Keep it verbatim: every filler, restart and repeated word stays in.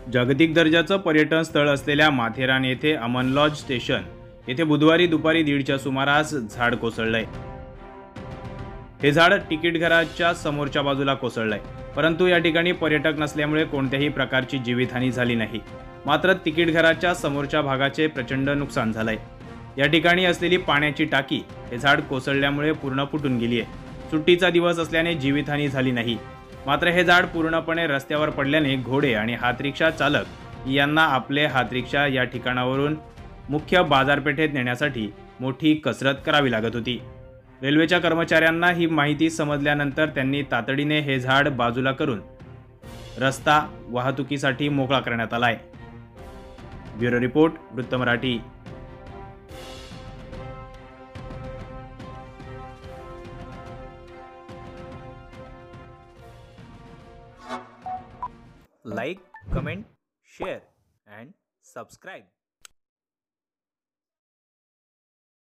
जागतिक दर्जाचं पर्यटन स्थळ असलेल्या माथेरान येथे अमन लॉज स्टेशन येथे बुधवारी दुपारी दीडच्या सुमारास झाड कोसळलंय। हे झाड तिकीट घराच्या समोरच्या बाजूला कोसळलंय, परंतु या ठिकाणी पर्यटक नसल्यामुळे कोणत्याही प्रकारची जीवितहानी झाली नाही। मात्र तिकीट घराच्या समोरच्या भागाचे प्रचंड नुकसान झालंय। या ठिकाणी असलेली पाण्याची टाकी हे झाड कोसळल्यामुळे पूर्ण फुटून गेली आहे। सुट्टीचा दिवस असल्याने जीवितहानी झाली नाही। मात्र हे झाड पूर्णपणे रस्त्यावर पडल्याने घोडे आणि हातरिक्षा चालक यांना आपले हातरिक्षा या ठिकाणावरून मुख्य बाजारपेठेत नेण्यासाठी मोठी कसरत करावी लागत होती। रेल्वेच्या कर्मचाऱ्यांना ही माहिती समजल्यानंतर त्यांनी तातडीने हे झाड बाजूला करून रस्ता वाहतुकीसाठी मोकळा करण्यात आलाय। ब्युरो रिपोर्ट, वृत्त Marathi. Like, comment, share and subscribe.